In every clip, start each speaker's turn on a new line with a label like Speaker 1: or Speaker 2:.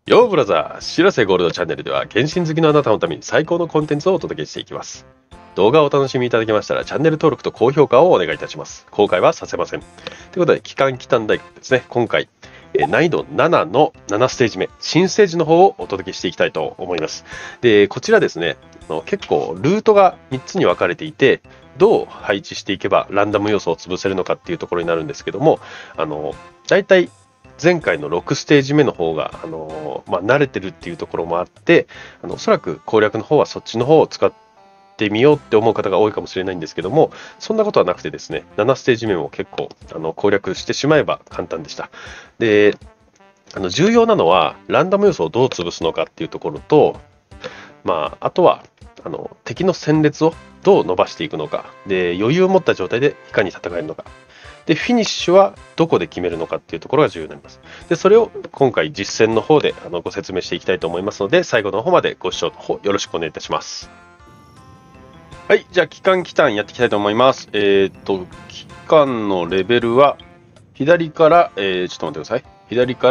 Speaker 1: ヨーブラザー、しらせゴールドチャンネルでは、原神好きのあなたのために最高のコンテンツをお届けしていきます。動画をお楽しみいただけましたら、チャンネル登録と高評価をお願いいたします。後悔はさせません。ということで、期間期間大学ですね、今回、難易度7の7ステージ目、新ステージの方をお届けしていきたいと思います。で、こちらですね、結構ルートが3つに分かれていて、どう配置していけばランダム要素を潰せるのかっていうところになるんですけども、大体前回の6ステージ目の方が、慣れてるっていうところもあって、おそらく攻略の方はそっちの方を使ってみようって思う方が多いかもしれないんですけども、そんなことはなくてですね、7ステージ目も結構攻略してしまえば簡単でした。で、重要なのはランダム要素をどう潰すのかっていうところと、あとは敵の戦列をどう伸ばしていくのか、で余裕を持った状態でいかに戦えるのか、でフィニッシュはどこで決めるのかっていうところが重要になります。でそれを今回実践の方でご説明していきたいと思いますので、最後の方までご視聴の方よろしくお願いいたします。はい、じゃあ期間やっていきたいと思います。期間のレベルは左から、ちょっと待ってください。左から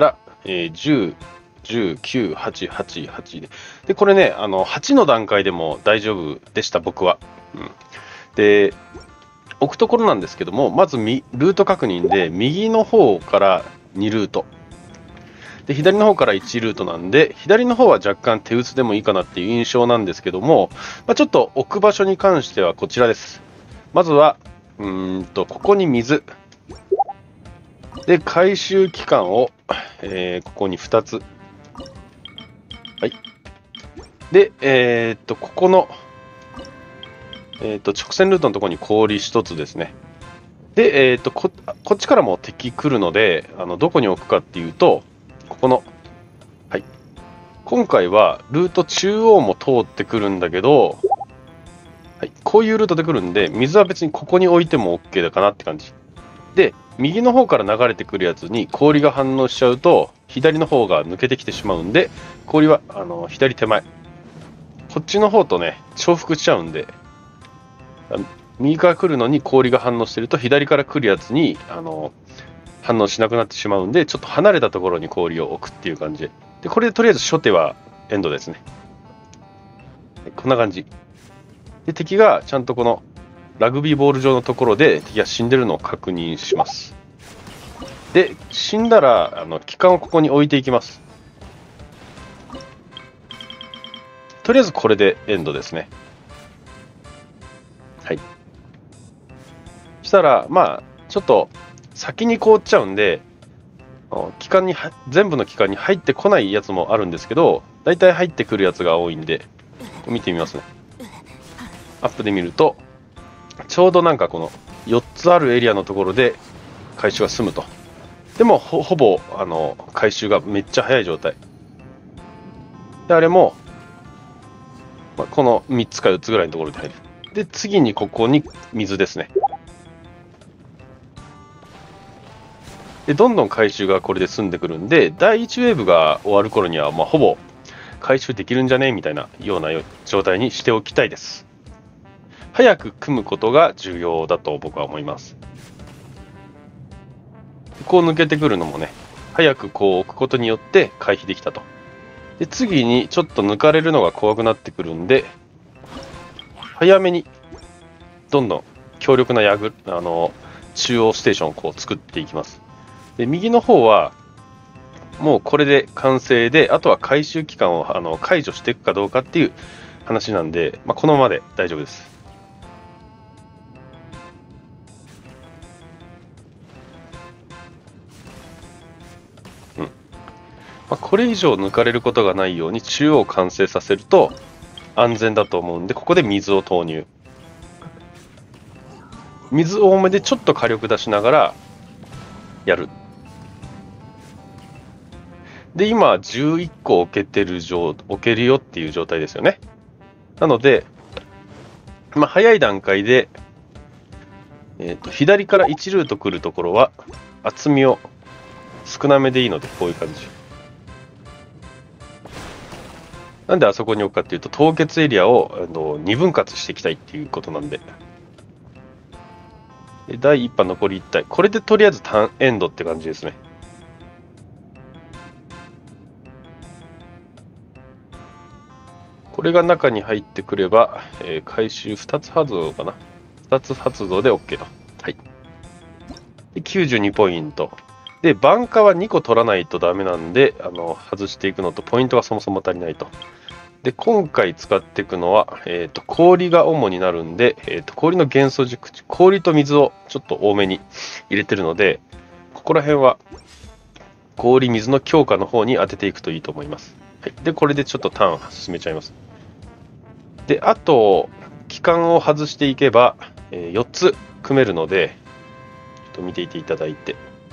Speaker 1: 、10、10、9、8、8、8で、これね、8の段階でも大丈夫でした、僕は。で、置くところなんですけども、まずルート確認で、右の方から2ルート。で、左の方から1ルートなんで、左の方は若干手薄でもいいかなっていう印象なんですけども、ちょっと置く場所に関してはこちらです。まずは、ここに水。で、回収期間を、ここに2つ。はい。で、ここの、直線ルートのところに氷1つですね。で、こっちからも敵来るので、どこに置くかっていうと、ここの、はい。今回はルート中央も通ってくるんだけど、はい、こういうルートで来るんで、水は別にここに置いても OK かなって感じ。で、右の方から流れてくるやつに氷が反応しちゃうと、左の方が抜けてきてしまうんで、氷は左手前。こっちの方とね、重複しちゃうんで、右から来るのに氷が反応してると、左から来るやつに反応しなくなってしまうんで、ちょっと離れたところに氷を置くっていう感じで。で、これでとりあえず初手はエンドですね。こんな感じ。で、敵がちゃんとこのラグビーボール状のところで敵が死んでるのを確認します。で、死んだら機関をここに置いていきます。とりあえずこれでエンドですね。はい。したら、ちょっと先に凍っちゃうんで、全部の機関に入ってこないやつもあるんですけど、だいたい入ってくるやつが多いんで、見てみますね。アップで見ると、ちょうどなんかこの4つあるエリアのところで回収が済むと。でもほぼ回収がめっちゃ早い状態。で、あれも、この3つか4つぐらいのところで入る。で、次にここに水ですね。で、どんどん回収がこれで済んでくるんで、第1ウェーブが終わる頃には、ほぼ回収できるんじゃねみたいなような状態にしておきたいです。早く組むことが重要だと僕は思います。こう抜けてくるのもね、早くこう置くことによって回避できたと。で、次にちょっと抜かれるのが怖くなってくるんで、早めにどんどん強力な中央ステーションをこう作っていきます。で、右の方はもうこれで完成で、あとは回収期間を解除していくかどうかっていう話なんで、このままで大丈夫です。これ以上抜かれることがないように中央を完成させると安全だと思うんで、ここで水を投入。水多めでちょっと火力出しながらやる。で、今11個置けるよっていう状態ですよね。なので、早い段階で、左から1ルート来るところは厚みを少なめでいいので、こういう感じ。なんであそこに置くかっていうと、凍結エリアを2分割していきたいっていうことなんで。で、第1波残り1体。これでとりあえずターンエンドって感じですね。 これが中に入ってくれば、回収2つ発動かな。2つ発動で OK と。はい。で、92ポイント。で、挽回は2個取らないとダメなんで、外していくのと、ポイントがそもそも足りないと。で、今回使っていくのは、氷が主になるんで、氷の元素軸、氷と水をちょっと多めに入れてるので、ここら辺は氷、水の強化の方に当てていくといいと思います。はい、で、これでちょっとターン進めちゃいます。で、あと、期間を外していけば、4つ組めるので、ちょっと見ていていただいて。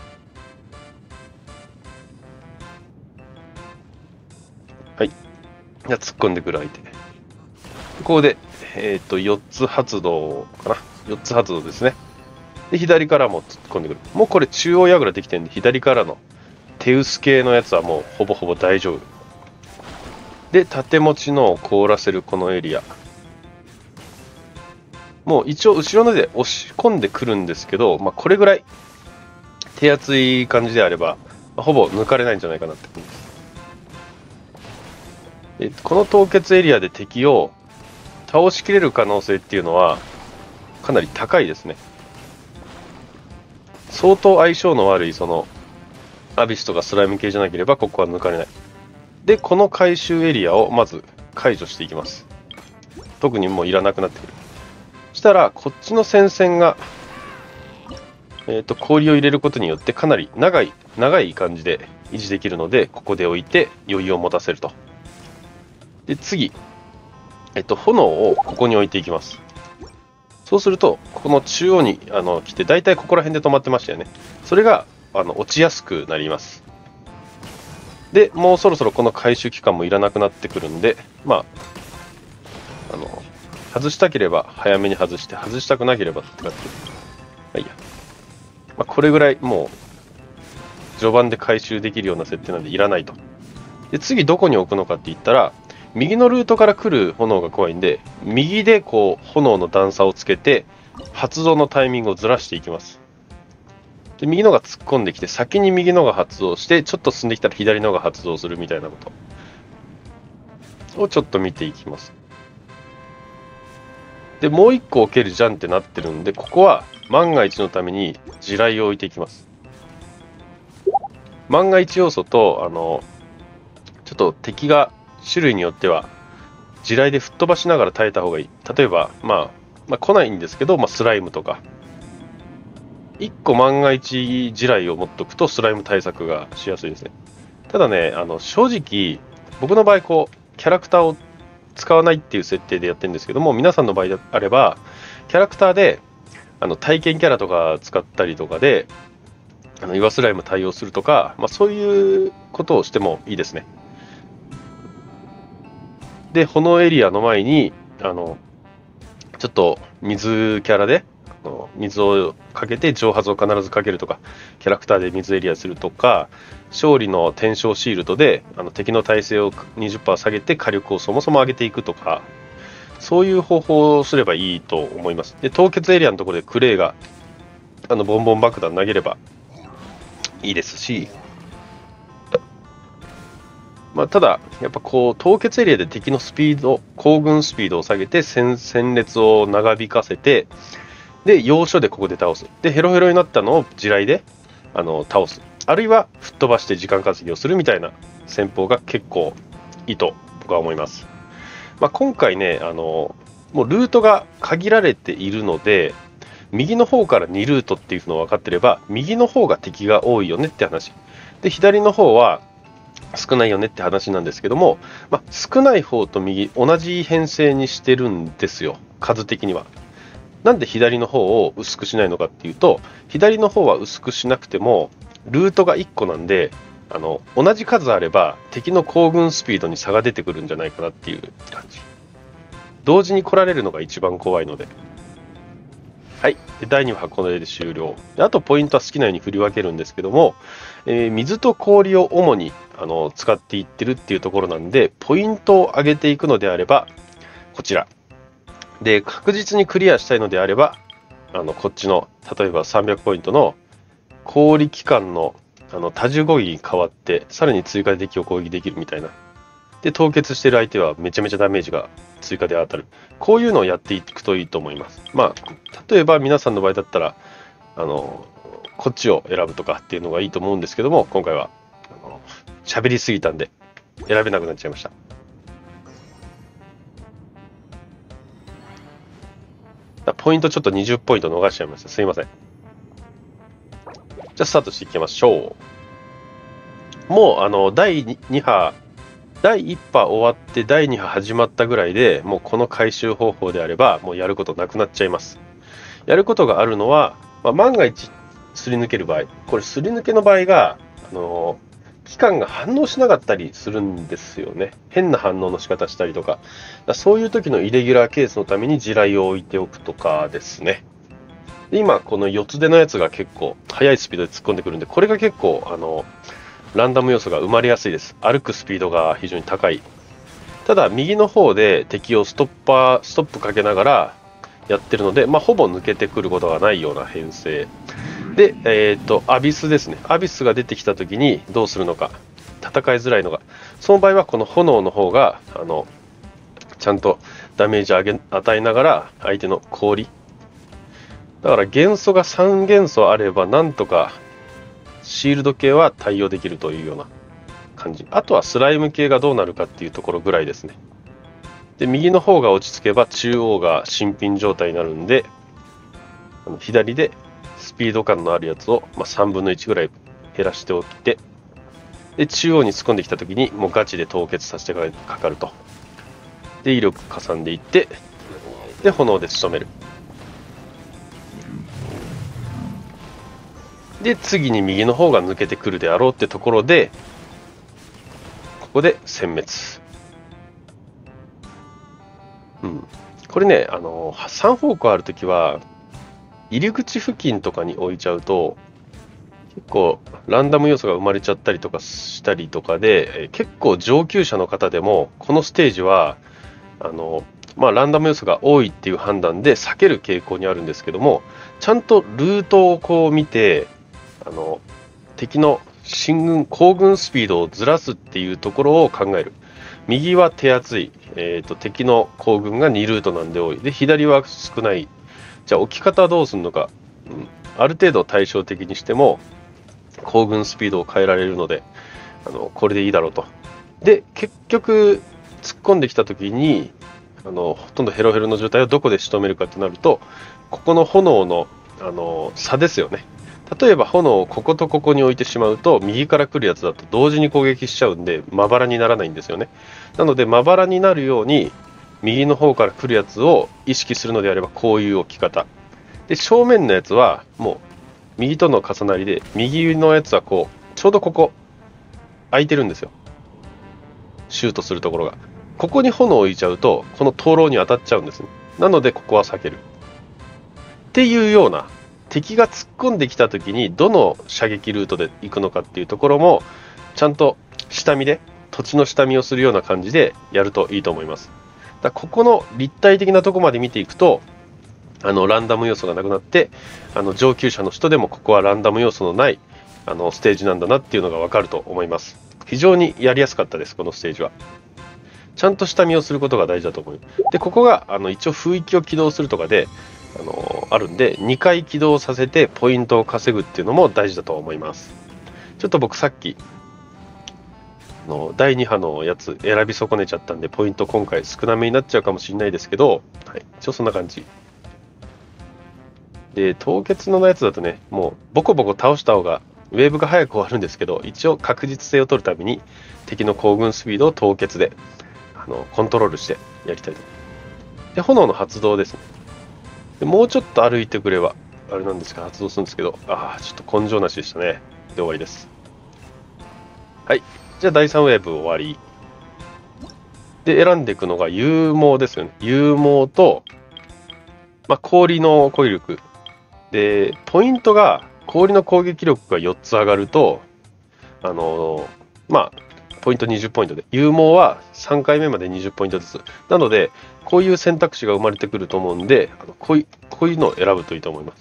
Speaker 1: はい。じゃあ突っ込んでくる相手。ここで、4つ発動かな。4つ発動ですね。で、左からも突っ込んでくる。もうこれ中央櫓できてるんで、左からの手薄系のやつはもうほぼほぼ大丈夫。で、縦持ちのを凍らせるこのエリア。もう一応後ろので押し込んでくるんですけど、まあ、これぐらい手厚い感じであれば、ほぼ抜かれないんじゃないかなって思います。この凍結エリアで敵を倒しきれる可能性っていうのはかなり高いですね。相当相性の悪いそのアビスとかスライム系じゃなければここは抜かれない。で、この回収エリアをまず解除していきます。特にもういらなくなってくる。そしたらこっちの戦線が氷を入れることによってかなり長い感じで維持できるので、ここで置いて余裕を持たせると。で、次、炎をここに置いていきます。そうすると、ここの中央に来て、だいたいここら辺で止まってましたよね。それが落ちやすくなります。で、もうそろそろこの回収期間もいらなくなってくるんで、まあ、外したければ早めに外して、外したくなければって感じで。まあいいや。まあ、これぐらいもう、序盤で回収できるような設定なんでいらないと。で、次どこに置くのかって言ったら、右のルートから来る炎が怖いんで、右でこう炎の段差をつけて発動のタイミングをずらしていきます。で、右のが突っ込んできて、先に右のが発動して、ちょっと進んできたら左のが発動するみたいなことをちょっと見ていきます。で、もう一個置けるじゃんってなってるんで、ここは万が一のために地雷を置いていきます。万が一要素と、ちょっと敵が種類によっては地雷で吹っ飛ばしながら耐えた方がいい。例えば、まあ来ないんですけど、スライムとか。1個万が一地雷を持っとくとスライム対策がしやすいですね。ただね、正直、僕の場合、キャラクターを使わないっていう設定でやってるんですけども、皆さんの場合であれば、キャラクターで、体験キャラとか使ったりとかで、岩スライム対応するとか、そういうことをしてもいいですね。で、炎エリアの前に、ちょっと水キャラで、水をかけて蒸発を必ずかけるとか、キャラクターで水エリアするとか、勝利の転生シールドで敵の耐性を 20% 下げて火力をそもそも上げていくとか、そういう方法をすればいいと思います。で、凍結エリアのところでクレイがボンボン爆弾投げればいいですし、ただ、やっぱ凍結エリアで敵のスピード、行軍スピードを下げて戦列を長引かせて、で、要所でここで倒す。で、ヘロヘロになったのを地雷で倒す。あるいは吹っ飛ばして時間稼ぎをするみたいな戦法が結構いいと僕は思います。今回ね、もうルートが限られているので、右の方から2ルートっていうのを分かってれば、右の方が敵が多いよねって話。で、左の方は少ないよねって話なんですけども、少ない方と右同じ編成にしてるんですよ、数的には。なんで左の方を薄くしないのかっていうと、左の方は薄くしなくてもルートが1個なんで、同じ数あれば敵の行軍スピードに差が出てくるんじゃないかなっていう感じ。同時に来られるのが一番怖いので。はい。で、第2話はこれで終了。で、あとポイントは好きなように振り分けるんですけども、水と氷を主に使っていってるっていうところなんで、ポイントを上げていくのであれば、こちら。で、確実にクリアしたいのであれば、こっちの、例えば300ポイントの氷機関の多重攻撃に変わって、さらに追加で敵を攻撃できるみたいな。 で、凍結してる相手はめちゃめちゃダメージが追加で当たる。こういうのをやっていくといいと思います。まあ、例えば皆さんの場合だったら、こっちを選ぶとかっていうのがいいと思うんですけども、今回は、喋りすぎたんで、選べなくなっちゃいました。ポイントちょっと20ポイント逃しちゃいました。すいません。じゃあスタートしていきましょう。もう、第2波、第1波終わって第2波始まったぐらいでもうこの回収方法であればもうやることなくなっちゃいます。やることがあるのは、万が一すり抜ける場合、これすり抜けの場合が、期間が反応しなかったりするんですよね。変な反応の仕方したりとか、そういう時のイレギュラーケースのために地雷を置いておくとかですね。で今この4つ出のやつが結構速いスピードで突っ込んでくるんで、これが結構ランダム要素が生まれやすいです。歩くスピードが非常に高い。ただ右の方で敵をストップかけながらやってるので、ほぼ抜けてくることがないような編成で、アビスですね。アビスが出てきた時にどうするのか、戦いづらいのが、その場合はこの炎の方がちゃんとダメージ与えながら相手の氷、だから元素が3元素あればなんとかシールド系は対応できるというような感じ。あとはスライム系がどうなるかっていうところぐらいですね。で、右の方が落ち着けば中央が新品状態になるんで、左でスピード感のあるやつを、3分の1ぐらい減らしておいて、で、中央に突っ込んできた時にもうガチで凍結させてかかると。で、威力かさんでいって、で、炎で仕留める。で、次に右の方が抜けてくるであろうってところで、ここで殲滅。これね、3方向あるときは、入り口付近とかに置いちゃうと、結構ランダム要素が生まれちゃったりとかしたりとかで、結構上級者の方でも、このステージは、ランダム要素が多いっていう判断で避ける傾向にあるんですけども、ちゃんとルートをこう見て、敵の行軍スピードをずらすっていうところを考える。右は手厚い、敵の行軍が2ルートなんで多い。で、左は少ない。じゃあ置き方はどうするのか。ある程度対照的にしても、行軍スピードを変えられるので、これでいいだろうと。で、結局、突っ込んできた時に、ほとんどヘロヘロの状態をどこで仕留めるかとなると、ここの炎の、差ですよね。例えば炎をこことここに置いてしまうと、右から来るやつだと同時に攻撃しちゃうんで、まばらにならないんですよね。なので、まばらになるように、右の方から来るやつを意識するのであれば、こういう置き方。で、正面のやつは、もう、右との重なりで、右のやつはこう、ちょうどここ、空いてるんですよ。シュートするところが。ここに炎を置いちゃうと、この灯籠に当たっちゃうんですね。なので、ここは避ける。っていうような、敵が突っ込んできた時にどの射撃ルートで行くのかっていうところもちゃんと下見で土地の下見をするような感じでやるといいと思います。ここの立体的なところまで見ていくとランダム要素がなくなって上級者の人でもここはランダム要素のないステージなんだなっていうのが分かると思います。非常にやりやすかったです。このステージはちゃんと下見をすることが大事だと思う。でここが一応風域を起動するとかであるんで2回起動させてポイントを稼ぐっていうのも大事だと思います。ちょっと僕さっき第2波のやつ選び損ねちゃったんでポイント今回少なめになっちゃうかもしれないですけど、はい、一応そんな感じで、凍結のやつだとねもうボコボコ倒した方がウェーブが早く終わるんですけど、一応確実性を取るために敵の行軍スピードを凍結でコントロールしてやりたいと。で炎の発動ですね。でもうちょっと歩いてくればあれなんですが発動するんですけど、ちょっと根性なしでしたね。で終わりです。はい、じゃあ第3ウェーブ終わりで選んでいくのが勇猛ですよね。勇猛と、氷の攻撃力でポイントが氷の攻撃力が4つ上がるとポイント20ポイントで、勇猛は3回目まで20ポイントずつ。なので、こういう選択肢が生まれてくると思うんで、こういうのを選ぶといいと思います。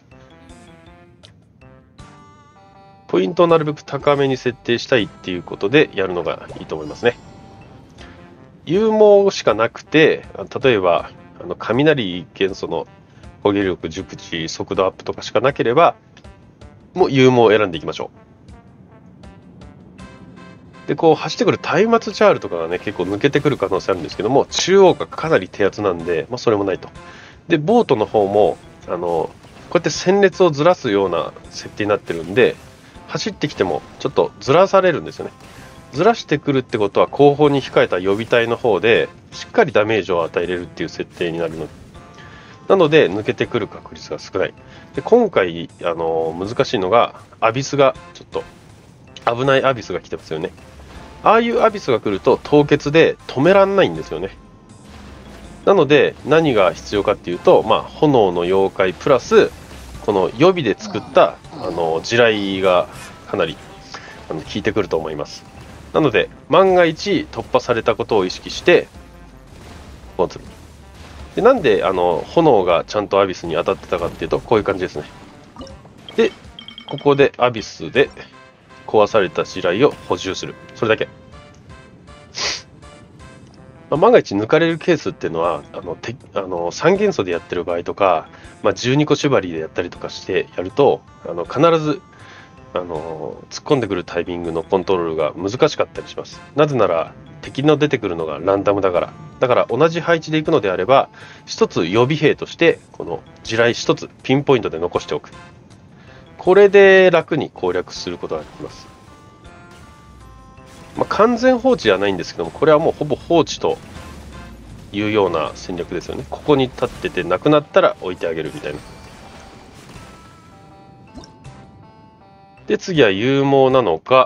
Speaker 1: ポイントをなるべく高めに設定したいっていうことでやるのがいいと思いますね。 勇猛しかなくて、例えば雷元素の攻撃力、熟知、速度アップとかしかなければ、もう勇猛を選んでいきましょう。で、こう走ってくる松明チャールとかがね、結構抜けてくる可能性あるんですけども、中央がかなり手厚なんで、それもないと。で、ボートの方も、こうやって戦列をずらすような設定になってるんで、走ってきてもちょっとずらされるんですよね。ずらしてくるってことは後方に控えた予備隊の方でしっかりダメージを与えれるっていう設定になるので、なので抜けてくる確率が少ない。で今回難しいのがアビスがちょっと危ないアビスが来てますよね。ああいうアビスが来ると凍結で止めらんないんですよね。なので何が必要かっていうと、炎の妖怪プラスこの予備で作った地雷がかなり効いてくると思います。なので万が一突破されたことを意識してこうする。でなんで炎がちゃんとアビスに当たってたかっていうとこういう感じですね。でここでアビスで壊された地雷を補充する、それだけ。万が一抜かれるケースっていうのは3元素でやってる場合とか、12個縛りでやったりとかしてやると必ず突っ込んでくるタイミングのコントロールが難しかったりします。なぜなら敵の出てくるのがランダムだから。だから同じ配置でいくのであれば一つ予備兵としてこの地雷一つピンポイントで残しておく。これで楽に攻略することができます。完全放置ではないんですけども、これはもうほぼ放置というような戦略ですよね。ここに立っててなくなったら置いてあげるみたいな。で次は勇猛なのか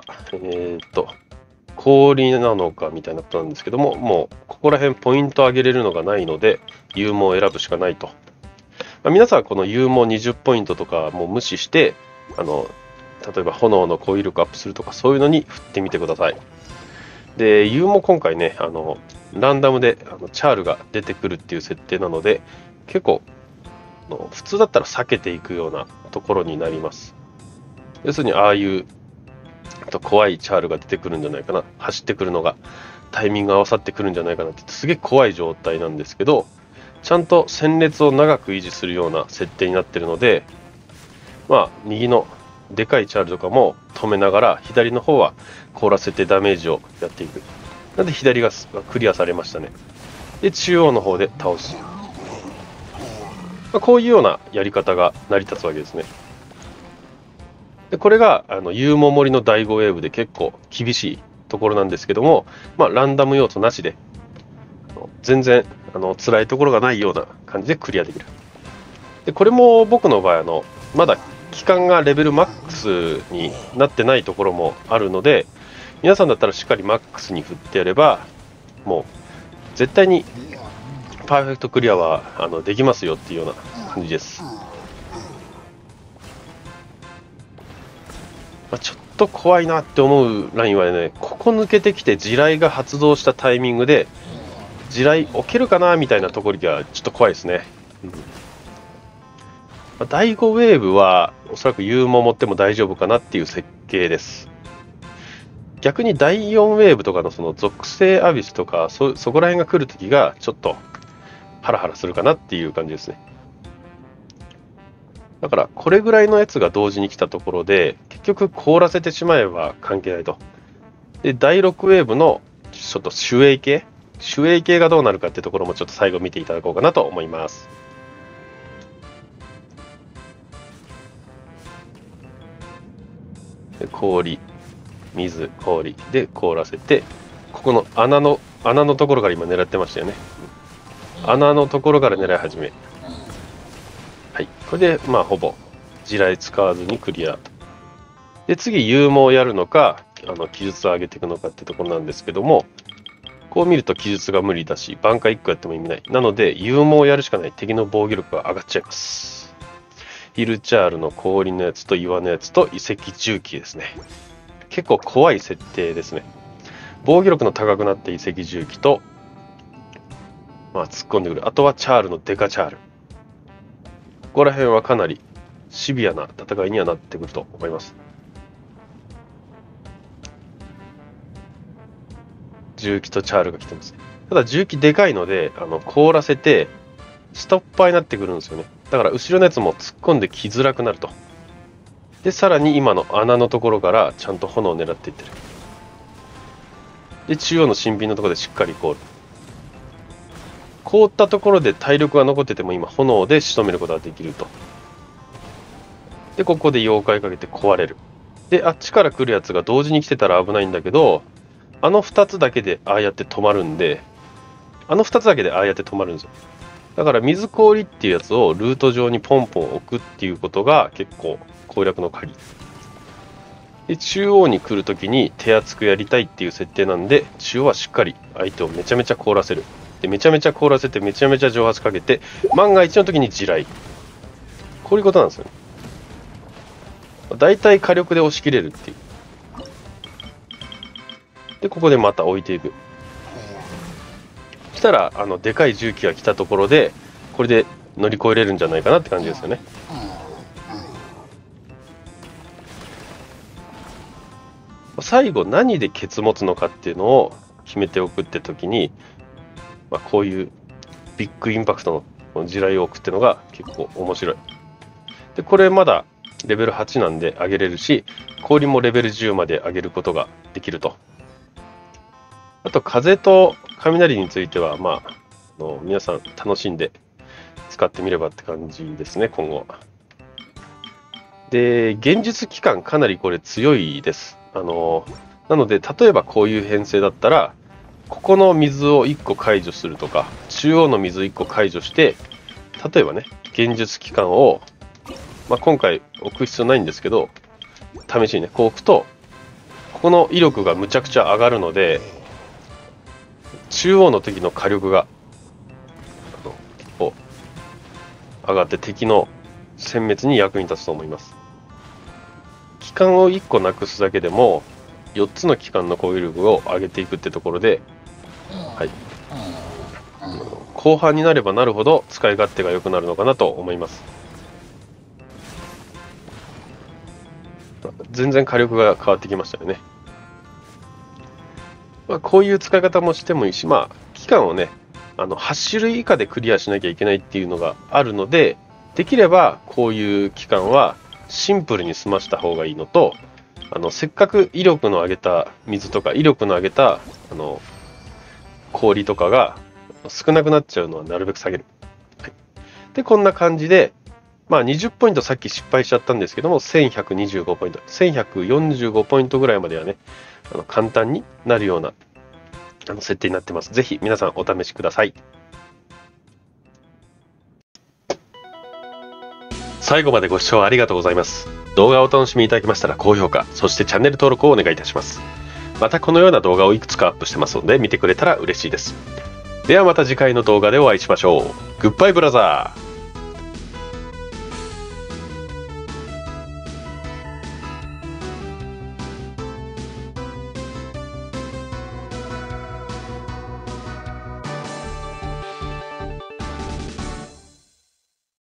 Speaker 1: 氷なのかみたいなことなんですけども、もうここら辺ポイント上げれるのがないので勇猛を選ぶしかないと。皆さんこの勇猛20ポイントとかも無視して例えば炎の攻撃力アップするとかそういうのに振ってみてください。で勇猛今回ねランダムでチャールが出てくるっていう設定なので結構普通だったら避けていくようなところになります。要するにああいう怖いチャールが出てくるんじゃないかな、走ってくるのがタイミング合わさってくるんじゃないかなってすげえ怖い状態なんですけど、ちゃんと戦列を長く維持するような設定になってるので、右のでかいチャールとかも止めながら左の方は凍らせてダメージをやっていく。なんで左がクリアされましたね。で中央の方で倒す。こういうようなやり方が成り立つわけですね。でこれが勇猛森の第5ウェーブで結構厳しいところなんですけども、ランダム要素なしで全然辛いところがないような感じでクリアできる。でこれも僕の場合まだ期間がレベルマックスになってないところもあるので、皆さんだったらしっかりマックスに振ってやればもう絶対にパーフェクトクリアはできますよっていうような感じです。ちょっと怖いなって思うラインはね、ここ抜けてきて地雷が発動したタイミングで地雷置けるかなみたいなところがちょっと怖いですね。第5ウェーブはおそらく勇猛持っても大丈夫かなっていう設計です。逆に第4ウェーブとかのその属性アビスとかそこら辺が来るときがちょっとハラハラするかなっていう感じですね。だからこれぐらいのやつが同時に来たところで結局凍らせてしまえば関係ないと。で第6ウェーブのちょっと守衛系がどうなるかっていうところもちょっと最後見ていただこうかなと思います。で氷水氷で凍らせて、ここの穴のところから今狙ってましたよね。穴のところから狙い始め、はい、これでほぼ地雷使わずにクリア。で次勇猛をやるのか記述を上げていくのかってところなんですけども、こう見ると記述が無理だし挽回1個やっても意味ない。なので勇猛をやるしかない。敵の防御力が上がっちゃいます。ヒルチャールの氷のやつと岩のやつと遺跡重機ですね。結構怖い設定ですね。防御力の高くなった遺跡重機と突っ込んでくる。あとはチャールのデカチャール。ここら辺はかなりシビアな戦いにはなってくると思います。重機とチャールが来てますね。 ただ重機でかいので凍らせてストッパーになってくるんですよね。だから後ろのやつも突っ込んできづらくなると。でさらに今の穴のところからちゃんと炎を狙っていってる。で中央の新品のところでしっかり凍る。凍ったところで体力が残ってても今炎で仕留めることができると。でここで妖怪かけて壊れる。であっちから来るやつが同時に来てたら危ないんだけど、あの2つだけでああやって止まるんで、あの2つだけでああやって止まるんですよ。だから水氷っていうやつをルート上にポンポン置くっていうことが結構攻略の鍵で、中央に来るときに手厚くやりたいっていう設定なんで、中央はしっかり相手をめちゃめちゃ凍らせる。でめちゃめちゃ凍らせてめちゃめちゃ蒸発かけて、万が一の時に地雷、こういうことなんですよね。だいたい火力で押し切れるっていう。でここでまた置いていく。そしたらでかい重機が来たところでこれで乗り越えれるんじゃないかなって感じですよね。最後何でケツ持つのかっていうのを決めておくって時に、こういうビッグインパクトの地雷を置くっていうのが結構面白い。でこれまだレベル8なんで上げれるし、氷もレベル10まで上げることができると。あと風と雷については皆さん楽しんで使ってみればって感じですね、今後。で現実期間かなりこれ強いです。なので例えばこういう編成だったら、ここの水を1個解除するとか、中央の水1個解除して、例えばね現実期間を、今回置く必要ないんですけど、試しにねこう置くとここの威力がむちゃくちゃ上がるので、中央の敵の火力が上がって敵の殲滅に役に立つと思います。機関を1個なくすだけでも4つの機関の攻撃力を上げていくってところで、後半になればなるほど使い勝手が良くなるのかなと思います。全然火力が変わってきましたよね。こういう使い方もしてもいいし、期間をね8種類以下でクリアしなきゃいけないっていうのがあるので、できればこういう期間はシンプルに済ました方がいいのと、せっかく威力の上げた水とか威力の上げた氷とかが少なくなっちゃうのはなるべく下げる。でこんな感じで、20ポイントさっき失敗しちゃったんですけども、1125ポイント、1145ポイントぐらいまではね簡単になるような設定になってます。ぜひ皆さんお試しください。最後までご視聴ありがとうございます。動画をお楽しみいただきましたら高評価、そしてチャンネル登録をお願いいたします。またこのような動画をいくつかアップしてますので見てくれたら嬉しいです。ではまた次回の動画でお会いしましょう。グッバイブラザー。